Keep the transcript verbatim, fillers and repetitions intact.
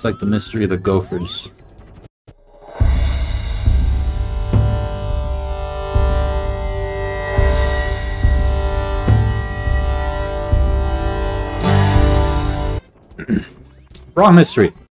looks like the mystery of the Gophers. Wrong mystery.